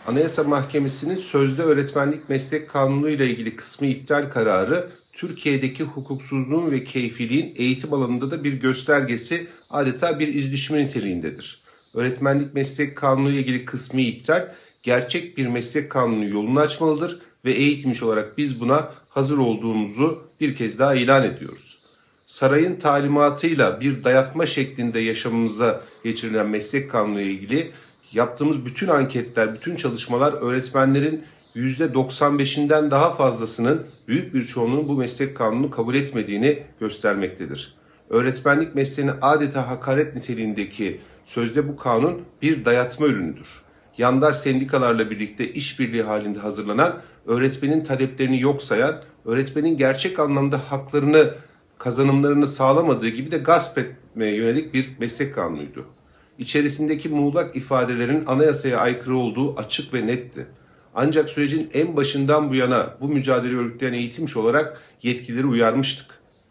Anayasa Mahkemesi'nin sözde öğretmenlik meslek kanunu ile ilgili kısmi iptal kararı Türkiye'deki hukuksuzluğun ve keyfiliğin eğitim alanında da bir göstergesi, adeta bir iz düşümü niteliğindedir. Öğretmenlik meslek kanunu ile ilgili kısmi iptal gerçek bir meslek kanunu yolunu açmalıdır ve eğitim olarak biz buna hazır olduğumuzu bir kez daha ilan ediyoruz. Sarayın talimatıyla bir dayatma şeklinde yaşamımıza geçirilen meslek kanunu ile ilgili yaptığımız bütün anketler, bütün çalışmalar öğretmenlerin %95'inden daha fazlasının, büyük bir çoğunluğun bu meslek kanununu kabul etmediğini göstermektedir. Öğretmenlik mesleğine adeta hakaret niteliğindeki sözde bu kanun bir dayatma ürünüdür. Yandaş sendikalarla birlikte işbirliği halinde hazırlanan, öğretmenin taleplerini yok sayan, öğretmenin gerçek anlamda haklarını, kazanımlarını sağlamadığı gibi de gasp etmeye yönelik bir meslek kanunuydu. İçerisindeki muğlak ifadelerin anayasaya aykırı olduğu açık ve netti. Ancak sürecin en başından bu yana bu mücadeleyi örgütleyen eğitimci olarak yetkilileri uyarmıştık.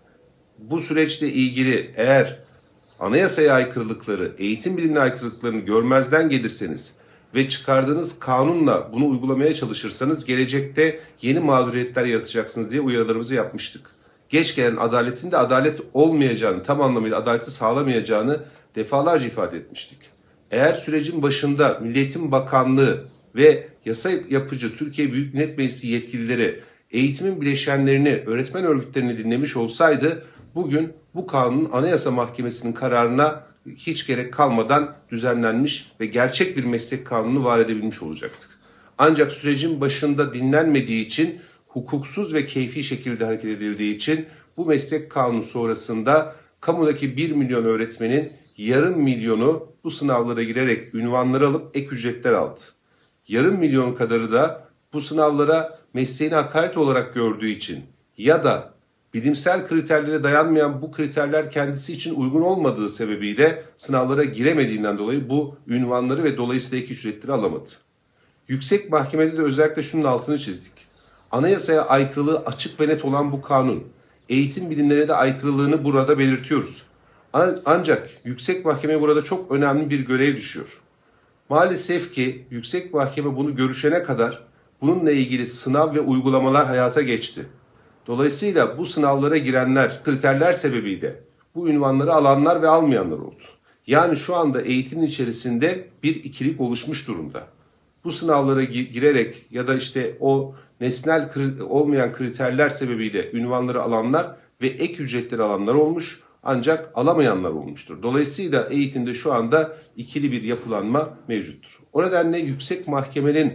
Bu süreçle ilgili eğer anayasaya aykırılıkları, eğitim bilimine aykırılıklarını görmezden gelirseniz ve çıkardığınız kanunla bunu uygulamaya çalışırsanız gelecekte yeni mağduriyetler yaratacaksınız diye uyarılarımızı yapmıştık. Geç gelen adaletin de adalet olmayacağını, tam anlamıyla adaleti sağlamayacağını defalarca ifade etmiştik. Eğer sürecin başında Milli Eğitim Bakanlığı ve yasa yapıcı Türkiye Büyük Millet Meclisi yetkilileri eğitimin bileşenlerini, öğretmen örgütlerini dinlemiş olsaydı bugün bu kanun Anayasa Mahkemesi'nin kararına hiç gerek kalmadan düzenlenmiş ve gerçek bir meslek kanunu var edebilmiş olacaktık. Ancak sürecin başında dinlenmediği için, hukuksuz ve keyfi şekilde hareket edildiği için bu meslek kanunu sonrasında kamudaki 1 milyon öğretmenin yarım milyonu bu sınavlara girerek ünvanları alıp ek ücretler aldı. Yarım milyon kadarı da bu sınavlara mesleğini hakaret olarak gördüğü için ya da bilimsel kriterlere dayanmayan bu kriterler kendisi için uygun olmadığı sebebiyle sınavlara giremediğinden dolayı bu ünvanları ve dolayısıyla ek ücretleri alamadı. Yüksek Mahkemede de özellikle şunun altını çizdik. Anayasaya aykırılığı açık ve net olan bu kanun, eğitim bilimlerine de aykırılığını burada belirtiyoruz. Ancak Yüksek Mahkemeye burada çok önemli bir görev düşüyor. Maalesef ki Yüksek Mahkeme bunu görüşene kadar bununla ilgili sınav ve uygulamalar hayata geçti. Dolayısıyla bu sınavlara girenler, kriterler sebebiyle bu ünvanları alanlar ve almayanlar oldu. Yani şu anda eğitimin içerisinde bir ikilik oluşmuş durumda. Bu sınavlara girerek ya da işte o nesnel olmayan kriterler sebebiyle ünvanları alanlar ve ek ücretleri alanlar olmuş, ancak alamayanlar olmuştur. Dolayısıyla eğitimde şu anda ikili bir yapılanma mevcuttur. O nedenle Yüksek Mahkemenin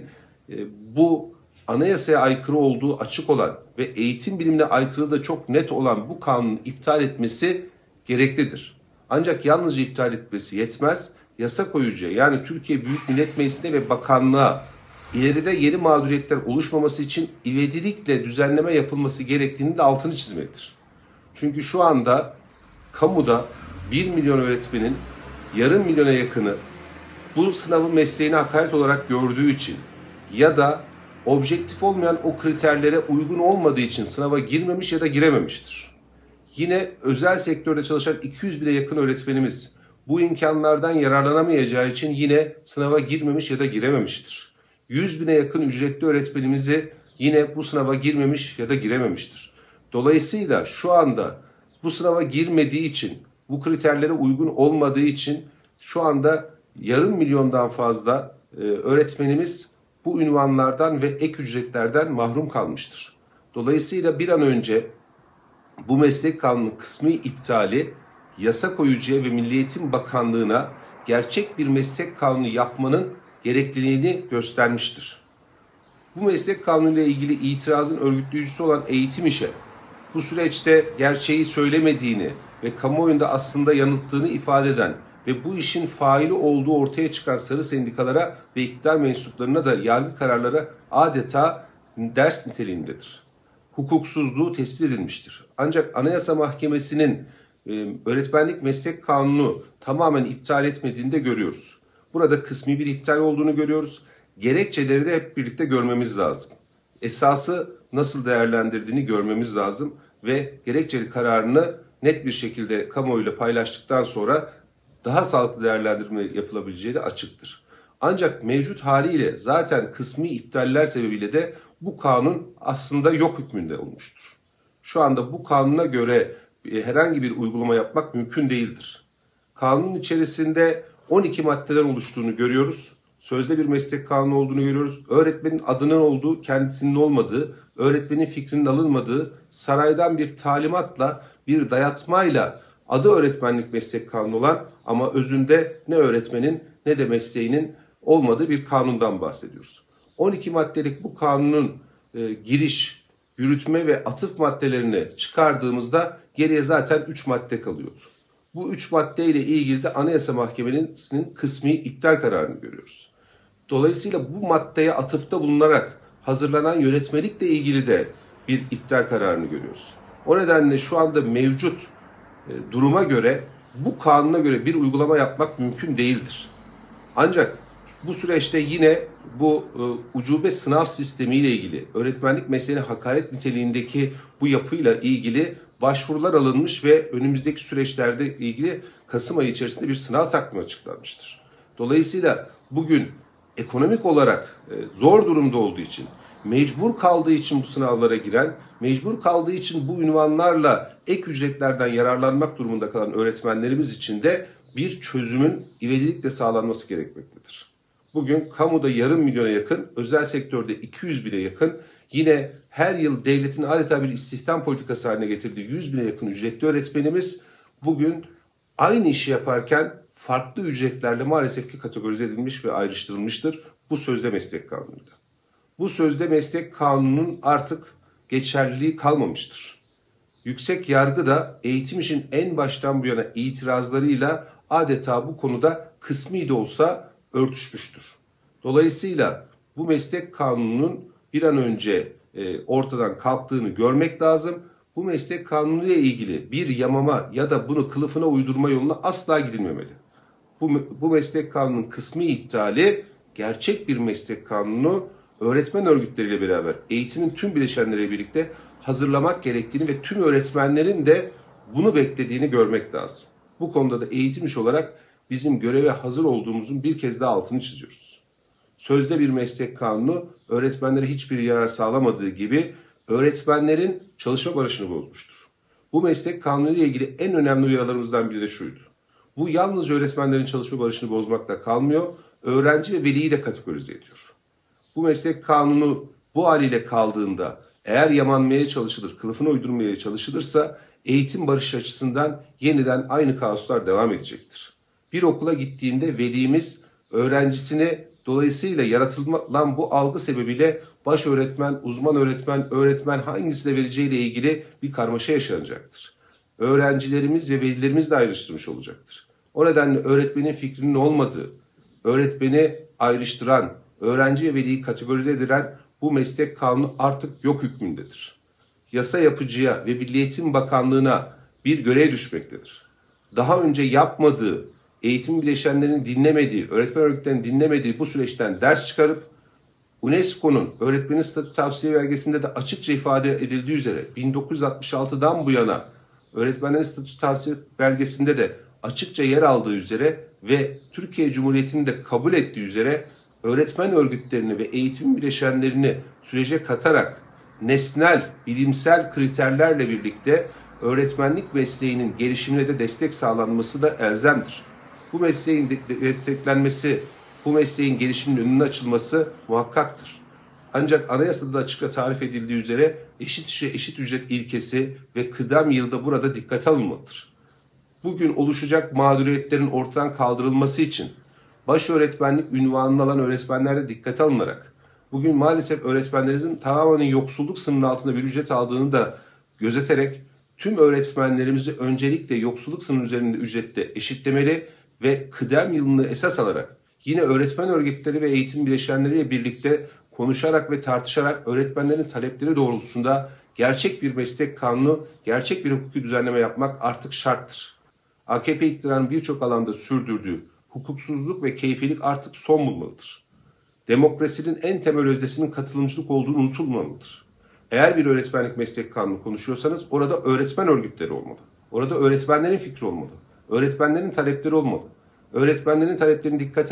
bu anayasaya aykırı olduğu açık olan ve eğitim bilimine aykırı da çok net olan bu kanunu iptal etmesi gereklidir. Ancak yalnızca iptal etmesi yetmez. Yasa koyucuya, yani Türkiye Büyük Millet Meclisi'ne ve bakanlığa ileride yeni mağduriyetler oluşmaması için ivedilikle düzenleme yapılması gerektiğini de altını çizmelidir. Çünkü şu anda kamuda 1 milyon öğretmenin yarım milyona yakını bu sınavın mesleğine hakaret olarak gördüğü için ya da objektif olmayan o kriterlere uygun olmadığı için sınava girmemiş ya da girememiştir. Yine özel sektörde çalışan 200 bine yakın öğretmenimiz bu imkanlardan yararlanamayacağı için yine sınava girmemiş ya da girememiştir. 100 bine yakın ücretli öğretmenimizi yine bu sınava girmemiş ya da girememiştir. Dolayısıyla şu anda bu sınava girmediği için, bu kriterlere uygun olmadığı için şu anda yarım milyondan fazla öğretmenimiz bu ünvanlardan ve ek ücretlerden mahrum kalmıştır. Dolayısıyla bir an önce bu meslek kanunu kısmi iptali yasa koyucuya ve Milli Eğitim Bakanlığı'na gerçek bir meslek kanunu yapmanın gerekliliğini göstermiştir. Bu meslek kanunuyla ilgili itirazın örgütleyicisi olan Eğitim İş'e bu süreçte gerçeği söylemediğini ve kamuoyunda aslında yanılttığını ifade eden ve bu işin faili olduğu ortaya çıkan sarı sendikalara ve iktidar mensuplarına da yargı kararları adeta ders niteliğindedir. Hukuksuzluğu tespit edilmiştir. Ancak Anayasa Mahkemesi'nin öğretmenlik meslek kanunu tamamen iptal etmediğini de görüyoruz. Burada kısmi bir iptal olduğunu görüyoruz. Gerekçeleri de hep birlikte görmemiz lazım. Esası nasıl değerlendirdiğini görmemiz lazım ve gerekçeli kararını net bir şekilde kamuoyuyla paylaştıktan sonra daha sağlıklı değerlendirme yapılabileceği de açıktır. Ancak mevcut haliyle zaten kısmi iptaller sebebiyle de bu kanun aslında yok hükmünde olmuştur. Şu anda bu kanuna göre herhangi bir uygulama yapmak mümkün değildir. Kanunun içerisinde 12 maddeden oluştuğunu görüyoruz. Sözde bir meslek kanunu olduğunu görüyoruz. Öğretmenin adının olduğu, kendisinin olmadığı, öğretmenin fikrinin alınmadığı, saraydan bir talimatla, bir dayatmayla adı öğretmenlik meslek kanunu olan ama özünde ne öğretmenin ne de mesleğinin olmadığı bir kanundan bahsediyoruz. 12 maddelik bu kanunun giriş, yürütme ve atıf maddelerini çıkardığımızda geriye zaten 3 madde kalıyordu. Bu 3 maddeyle ilgili de Anayasa Mahkemesi'nin kısmi iptal kararını görüyoruz. Dolayısıyla bu maddeye atıfta bulunarak hazırlanan yönetmelikle ilgili de bir iptal kararını görüyoruz. O nedenle şu anda mevcut duruma göre bu kanuna göre bir uygulama yapmak mümkün değildir. Ancak bu süreçte yine bu ucube sınav sistemiyle ilgili, öğretmenlik mesleğine hakaret niteliğindeki bu yapıyla ilgili başvurular alınmış ve önümüzdeki süreçlerde ilgili Kasım ayı içerisinde bir sınav takvimi açıklanmıştır. Dolayısıyla bugün ekonomik olarak zor durumda olduğu için, mecbur kaldığı için bu sınavlara giren, mecbur kaldığı için bu ünvanlarla ek ücretlerden yararlanmak durumunda kalan öğretmenlerimiz için de bir çözümün ivedilikle sağlanması gerekmektedir. Bugün kamuda yarım milyona yakın, özel sektörde 200 bine yakın, yine her yıl devletin adeta bir istihdam politikası haline getirdiği 100 bine yakın ücretli öğretmenimiz bugün aynı işi yaparken farklı ücretlerle maalesef ki kategorize edilmiş ve ayrıştırılmıştır bu sözde meslek kanununda. Bu sözde meslek kanununun artık geçerliliği kalmamıştır. Yüksek yargı da eğitim işin en baştan bu yana itirazlarıyla adeta bu konuda kısmi de olsa örtüşmüştür. Dolayısıyla bu meslek kanununun bir an önce ortadan kalktığını görmek lazım. Bu meslek kanunu ile ilgili bir yamama ya da bunu kılıfına uydurma yoluna asla gidilmemeli. Bu meslek kanunun kısmi iptali gerçek bir meslek kanunu öğretmen örgütleriyle beraber eğitimin tüm bileşenleriyle birlikte hazırlamak gerektiğini ve tüm öğretmenlerin de bunu beklediğini görmek lazım. Bu konuda da eğitim iş olarak bizim göreve hazır olduğumuzun bir kez daha altını çiziyoruz. Sözde bir meslek kanunu öğretmenlere hiçbir yarar sağlamadığı gibi öğretmenlerin çalışma barışını bozmuştur. Bu meslek kanunu ile ilgili en önemli uyarılarımızdan biri de şuydu. Bu yalnızca öğretmenlerin çalışma barışını bozmakla kalmıyor, öğrenci ve veliyi de kategorize ediyor. Bu meslek kanunu bu haliyle kaldığında eğer yamanmaya çalışılır, kılıfına uydurmaya çalışılırsa eğitim barışı açısından yeniden aynı kaoslar devam edecektir. Bir okula gittiğinde velimiz öğrencisini dolayısıyla yaratılan bu algı sebebiyle baş öğretmen, uzman öğretmen, öğretmen hangisine vereceğiyle ilgili bir karmaşa yaşanacaktır. Öğrencilerimiz ve velilerimiz de ayrıştırmış olacaktır. O nedenle öğretmenin fikrinin olmadığı, öğretmeni ayrıştıran, öğrenci ve veliyi kategorize edilen bu meslek kanunu artık yok hükmündedir. Yasa yapıcıya ve Milli Eğitim Bakanlığı'na bir görev düşmektedir. Daha önce yapmadığı, eğitim bileşenlerinin dinlemediği, öğretmen örgütlerinin dinlemediği bu süreçten ders çıkarıp UNESCO'nun öğretmenin statü tavsiye belgesinde de açıkça ifade edildiği üzere 1966'dan bu yana öğretmenlerin statü tavsiye belgesinde de açıkça yer aldığı üzere ve Türkiye Cumhuriyeti'nin de kabul ettiği üzere öğretmen örgütlerini ve eğitim bileşenlerini sürece katarak nesnel, bilimsel kriterlerle birlikte öğretmenlik mesleğinin gelişimine de destek sağlanması da elzemdir. Bu mesleğin desteklenmesi, bu mesleğin gelişiminin önünün açılması muhakkaktır. Ancak anayasada da açıkça tarif edildiği üzere eşit işe eşit ücret ilkesi ve kıdem yılda burada dikkate alınmalıdır. Bugün oluşacak mağduriyetlerin ortadan kaldırılması için baş öğretmenlik ünvanını alan öğretmenlerde dikkate alınarak bugün maalesef öğretmenlerimizin tamamen yoksulluk sınırının altında bir ücret aldığını da gözeterek tüm öğretmenlerimizi öncelikle yoksulluk sınırı üzerinde ücrette eşitlemeli ve kıdem yılını esas alarak yine öğretmen örgütleri ve eğitim bileşenleriyle birlikte konuşarak ve tartışarak öğretmenlerin talepleri doğrultusunda gerçek bir meslek kanunu, gerçek bir hukuki düzenleme yapmak artık şarttır. AKP iktidarının birçok alanda sürdürdüğü hukuksuzluk ve keyfilik artık son bulmalıdır. Demokrasinin en temel özdesinin katılımcılık olduğunu unutulmamalıdır. Eğer bir öğretmenlik meslek kanunu konuşuyorsanız orada öğretmen örgütleri olmalı. Orada öğretmenlerin fikri olmalı. Öğretmenlerin talepleri olmalı. Öğretmenlerin taleplerini dikkate alan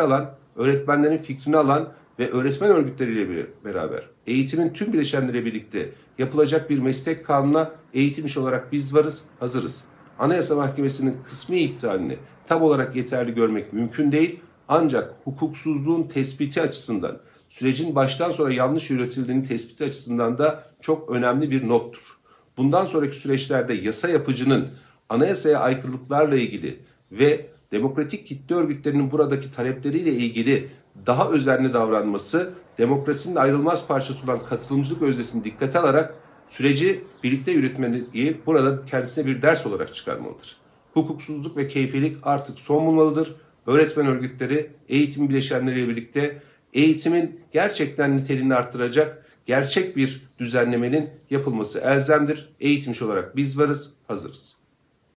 öğretmenlerin fikrini alan ve öğretmen örgütleriyle beraber eğitimin tüm bileşenleriyle birlikte yapılacak bir meslek kanununa eğitim işi olarak biz varız, hazırız. Anayasa Mahkemesi'nin kısmi iptalini tam olarak yeterli görmek mümkün değil. Ancak hukuksuzluğun tespiti açısından, sürecin baştan sona yanlış yönetildiğinin tespiti açısından da çok önemli bir nottur. Bundan sonraki süreçlerde yasa yapıcının anayasaya aykırılıklarla ilgili ve demokratik kitle örgütlerinin buradaki talepleriyle ilgili daha özenli davranması, demokrasinin ayrılmaz parçası olan katılımcılık öznesini dikkate alarak süreci birlikte yürütmeyi burada kendisine bir ders olarak çıkarmalıdır. Hukuksuzluk ve keyfilik artık son bulmalıdır. Öğretmen örgütleri, eğitim bileşenleriyle birlikte eğitimin gerçekten niteliğini arttıracak gerçek bir düzenlemenin yapılması elzemdir. Eğitimci olarak biz varız, hazırız.